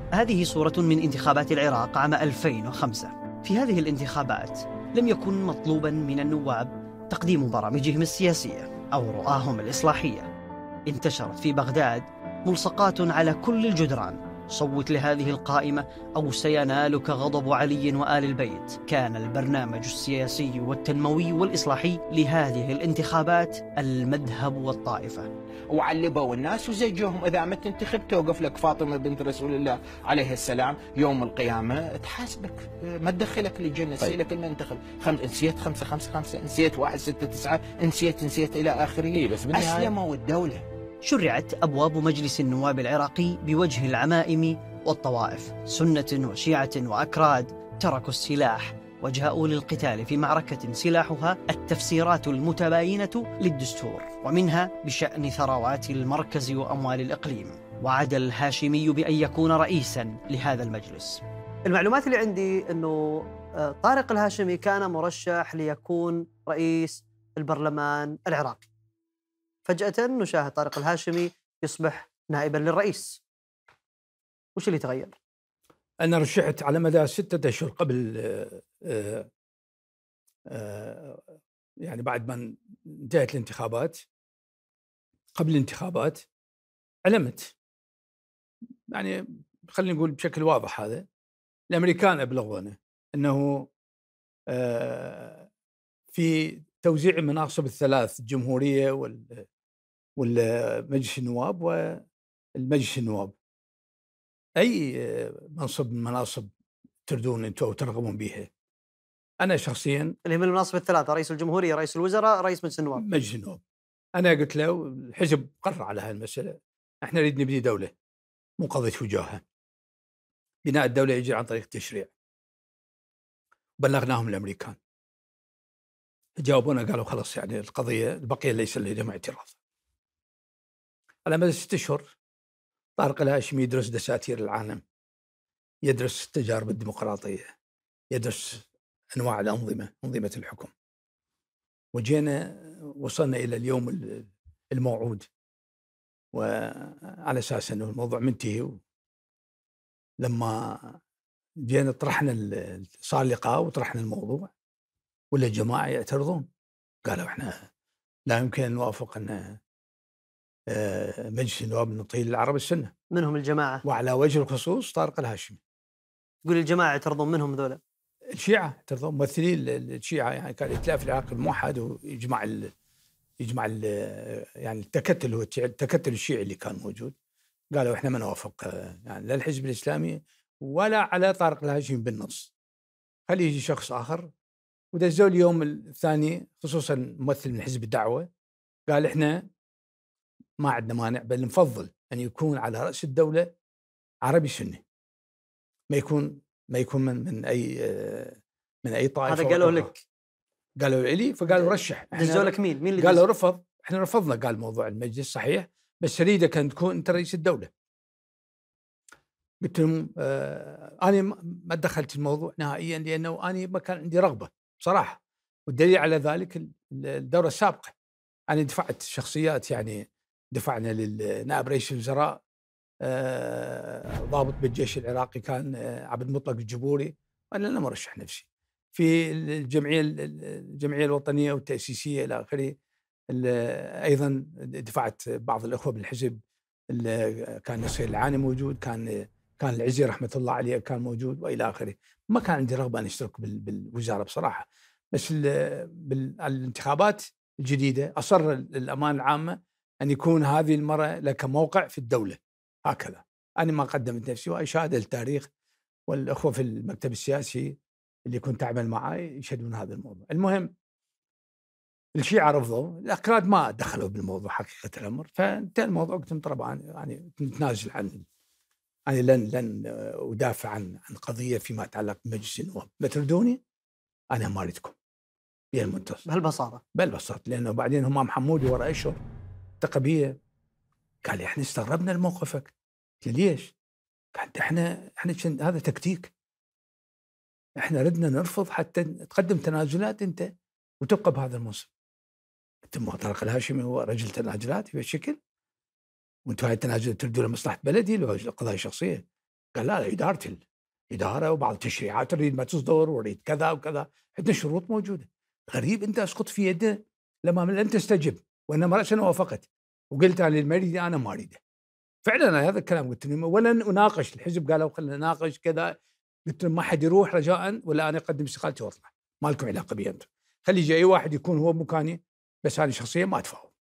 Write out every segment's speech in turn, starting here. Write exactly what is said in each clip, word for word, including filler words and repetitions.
هذه صورة من انتخابات العراق عام ألفين وخمسة. في هذه الانتخابات لم يكن مطلوبا من النواب تقديم برامجهم السياسية أو رؤاهم الإصلاحية. انتشرت في بغداد ملصقات على كل الجدران: صوت لهذه القائمة أو سينالك غضب علي وآل البيت. كان البرنامج السياسي والتنموي والإصلاحي لهذه الانتخابات المذهب والطائفة. وعلبوا الناس وزجوهم، إذا ما تنتخب توقف لك فاطمة بنت رسول الله عليه السلام يوم القيامة تحاسبك، ما تدخلك للجنة، تسألك إن انتخب خمس، نسيت خمسة خمسة خمسة، نسيت واحد ستة تسعة، نسيت نسيت إلى آخره. إيه بس أسلموا الدولة. شرعت أبواب مجلس النواب العراقي بوجه العمائم والطوائف، سنة وشيعة وأكراد. تركوا السلاح وجاءوا للقتال في معركة سلاحها التفسيرات المتباينة للدستور، ومنها بشأن ثروات المركز وأموال الإقليم. وعد الهاشمي بأن يكون رئيسا لهذا المجلس. المعلومات اللي عندي أنه طارق الهاشمي كان مرشح ليكون رئيس البرلمان العراقي. فجأة نشاهد طارق الهاشمي يصبح نائبا للرئيس. وش اللي تغير؟ أنا رشحت على مدى ستة أشهر قبل آآ آآ يعني بعد ما انتهت الانتخابات، قبل الانتخابات علمت، يعني خلينا نقول بشكل واضح، هذا الأمريكان أبلغونا أنه آآ في توزيع المناصب الثلاث، الجمهورية وال والمجلس النواب والمجلس النواب، أي منصب من مناصب تردون أنتم أو ترغبون بها. أنا شخصيا اللي من المناصب الثلاثة: رئيس الجمهورية، رئيس الوزراء، رئيس مجلس النواب. مجلس النواب. أنا قلت له الحزب قرر على هذه المسألة، احنا نريد نبني دولة مو قضية وجاهة. بناء الدولة يجري عن طريق التشريع. بلغناهم الأمريكان، جاوبونا قالوا خلاص يعني القضية البقية ليس لديهم اعتراض. على مدى ست أشهر طارق الهاشمي يدرس دساتير العالم، يدرس التجارب الديمقراطية، يدرس أنواع الأنظمة، أنظمة الحكم. وجينا وصلنا إلى اليوم الموعود، وعلى أساس أنه الموضوع منتهي. لما جينا طرحنا صار لقاء وطرحنا الموضوع، ولا الجماعة يعترضون، قالوا إحنا لا يمكن أن نوافق أن مجلس النواب نطيل العرب السنة. منهم الجماعة؟ وعلى وجه الخصوص طارق الهاشمي. تقول الجماعة يعترضون، منهم ذولا؟ الشيعة يعترضون، ممثلين الشيعة، يعني كان الائتلاف العراقي الموحد ويجمع ال يجمع ال يعني التكتل، هو التكتل الشيعي اللي كان موجود. قالوا إحنا ما نوافق يعني لا الحزب الإسلامي ولا على طارق الهاشمي بالنص، خليه يجي شخص آخر. ودزوا اليوم الثاني خصوصا ممثل من حزب الدعوة قال إحنا ما عندنا مانع، بل نفضل أن يكون على رأس الدولة عربي سني، ما يكون ما يكون من, من أي من أي طائفة. هذا قالوا لك؟ قالوا لي، فقالوا رشح. دزوا لك مين؟ مين اللي قالوا رفض؟ إحنا رفضنا. قال موضوع المجلس صحيح بس أريدك أن تكون أنت رئيس الدولة. قلت لهم آه أنا ما دخلت الموضوع نهائيا، لأنه أنا ما كان عندي رغبة بصراحة. والدليل على ذلك الدورة السابقة أنا دفعت شخصيات، يعني دفعنا للنائب رئيس الوزراء آه ضابط بالجيش العراقي كان آه عبد المطلق الجبوري، وأنا لم أرشح نفسي. في الجمعية الجمعية الوطنية والتأسيسية إلى آخره أيضا دفعت بعض الأخوة بالحزب، كان نصير العاني موجود، كان كان العزي رحمة الله عليه كان موجود وإلى آخره. ما كان عندي رغبة أن أشترك بالوزارة بصراحة. بس بالانتخابات الجديدة أصر الأمانة العامة أن يكون هذه المرة لك موقع في الدولة هكذا. أنا ما قدمت نفسي، وأشهد التاريخ والأخوة في المكتب السياسي اللي كنت أعمل معه يشهدون هذا الموضوع. المهم الشيعة رفضوا، الأكراد ما دخلوا بالموضوع حقيقة الأمر، فانتهى الموضوع. قلت طبعا يعني نتنازل عن يعني لن لن أدافع عن عن قضية فيما يتعلق بمجلس النواب. ما تردوني أنا ما أريدكم هي المنتصر بهالبساطة بهالبساطة. لأنه بعدين همام حمودي وراء أشهر تقبية قال لي إحنا استغربنا لموقفك. قلت ليش؟ قال إحنا إحنا هذا تكتيك، إحنا ردنا نرفض حتى تقدم تنازلات أنت وتبقى بهذا المنصب. ثم طارق الهاشمي هو رجل تنازلات بهالشكل، وانتم هاي التنازلات تردوا لمصلحة بلدي لو قضايا شخصية. قال لا لا اداره الاداره وبعض التشريعات نريد ما تصدر ونريد كذا وكذا، عندنا شروط موجوده. غريب انت اسقط في يده لما لم تستجب، وانما راسا وافقت وقلت انا ما اريد، انا ما اريده. فعلا أنا هذا الكلام قلت لهم ولن اناقش، الحزب قالوا خلينا نناقش كذا، قلت لهم ما حد يروح رجاء ولا انا اقدم استقالتي واطلع، ما لكم علاقه بي انتم، خلي يجي اي واحد يكون هو مكاني، بس انا شخصيا ما اتفاهم.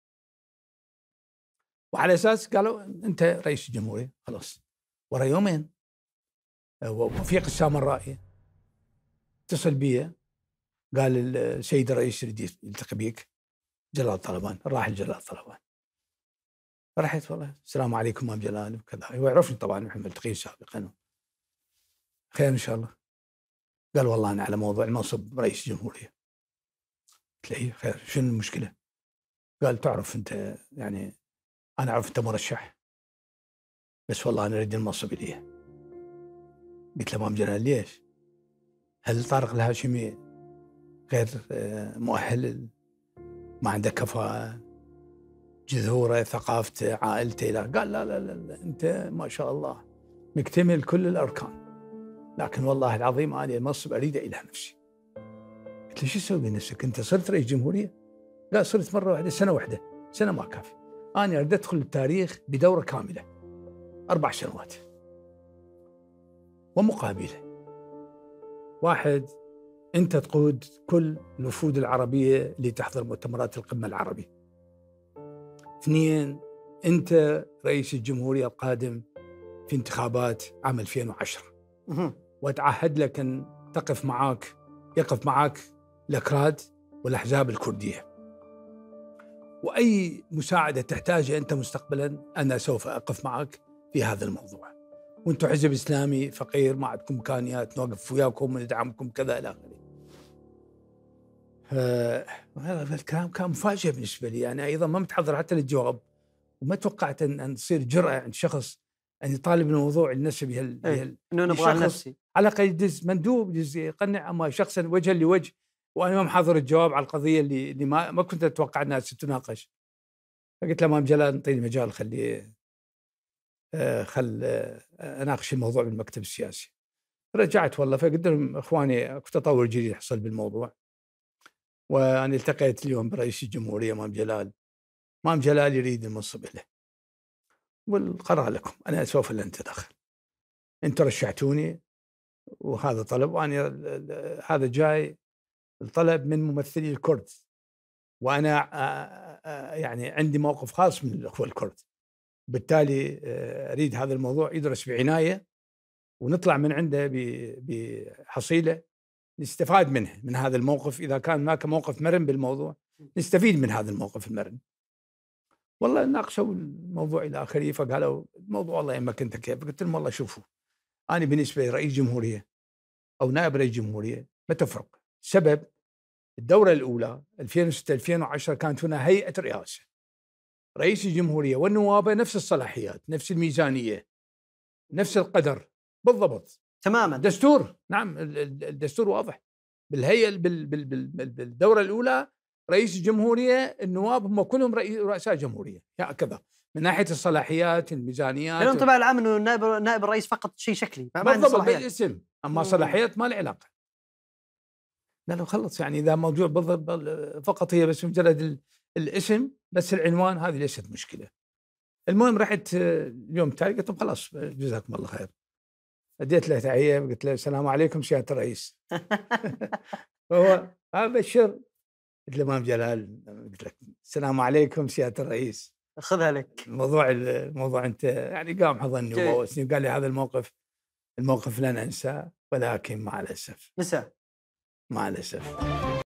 وعلى اساس قالوا انت رئيس الجمهوريه خلاص. ورا يومين وفي قسام الرأي اتصل بي قال السيد الرئيس يريد يلتقي بيك جلال طلبان، راح جلال طلبان. رحت والله السلام عليكم ام جلال وكذا، هو يعرفني طبعا احنا ملتقين سابقا. خير ان شاء الله. قال والله انا على موضوع المنصب رئيس الجمهوريه. قلت له خير شنو المشكله؟ قال تعرف انت يعني انا اعرف انت مرشح، بس والله انا اريد المنصب الي. قلت له ام جلال ليش؟ هل طارق الهاشمي غير مؤهل، ما عنده كفاءه، جذوره، ثقافته، عائلته؟ لا. قال لا لا لا انت ما شاء الله مكتمل كل الاركان، لكن والله العظيم انا المنصب اريده الى نفسي. قلت له شو تسوي بنفسك؟ انت صرت رئيس جمهوريه؟ قال صرت مره واحده، سنه واحده، سنه ما كافي، انا اريد ادخل التاريخ بدوره كامله اربع سنوات ومقابله. واحد انت تقود كل الوفود العربيه اللي تحضر مؤتمرات القمه العربي. اثنين انت رئيس الجمهوريه القادم في انتخابات عام ألفين وعشرة، واتعهد لك ان تقف معاك يقف معاك الاكراد والاحزاب الكرديه، واي مساعده تحتاجها انت مستقبلا انا سوف اقف معك في هذا الموضوع. وانتم حزب اسلامي فقير ما عندكم امكانيات، نوقف وياكم وندعمكم كذا الى اخره. هذا الكلام كان مفاجئ بالنسبه لي، انا ايضا ما متحضر حتى للجواب، وما توقعت ان ان تصير جرأه عند شخص ان يطالب الموضوع النفسي بهال بهال انه نبغى نفسي على الاقل يدز مندوب يدز يقنع، اما شخصا وجها لوجه وانا ما محضر الجواب على القضيه اللي اللي ما ما كنت اتوقع انها ستناقش. فقلت له امام جلال انطيني مجال خليه آه خل آه اناقش الموضوع بالمكتب السياسي. رجعت والله فقلت لهم اخواني اكو تطور جديد حصل بالموضوع، وانا التقيت اليوم برئيس الجمهوريه امام جلال، امام جلال يريد المنصب له والقرار لكم، انا سوف لن اتدخل، انتم رشحتوني وهذا طلب، وانا هذا جاي الطلب من ممثلي الكرد، وانا يعني عندي موقف خاص من الاخوه الكرد، بالتالي اريد هذا الموضوع يدرس بعنايه ونطلع من عنده بحصيله نستفاد منه، من هذا الموقف. اذا كان هناك موقف مرن بالموضوع نستفيد من هذا الموقف المرن. والله ناقشوا الموضوع الى اخره، فقالوا الموضوع والله يمك انت كيف؟ قلت لهم والله شوفوا انا بالنسبه لي رئيس جمهوريه او نائب رئيس جمهوريه ما تفرق. سبب الدوره الاولى ألفين وستة ألفين وعشرة كانت هنا هيئه رئاسه، رئيس الجمهوريه والنواب نفس الصلاحيات، نفس الميزانيه، نفس القدر بالضبط تماما. دستور، نعم الدستور واضح. بالهيئه بالدوره الاولى رئيس الجمهوريه النواب هم كلهم رؤساء جمهوريه هكذا من ناحيه الصلاحيات، الميزانيات. الانطباع العام انه النائب نائب الرئيس فقط شيء شكلي ما عنده صلاحيات بالاسم، اما صلاحيات ما له علاقه. لا لو خلص يعني اذا موضوع بالضبط فقط هي بس مجرد الاسم بس العنوان، هذه ليست مشكله. المهم رحت اليوم التالي قلت لهم خلاص جزاكم الله خير، اديت له تحيه قلت له السلام عليكم سياده الرئيس. هو ابشر قلت له امام جلال قلت لك السلام عليكم سياده الرئيس، خذها لك. الموضوع الموضوع انت يعني قام حضني وبوسني وقال لي هذا الموقف الموقف لن انساه، ولكن مع الاسف نسى مع الاسف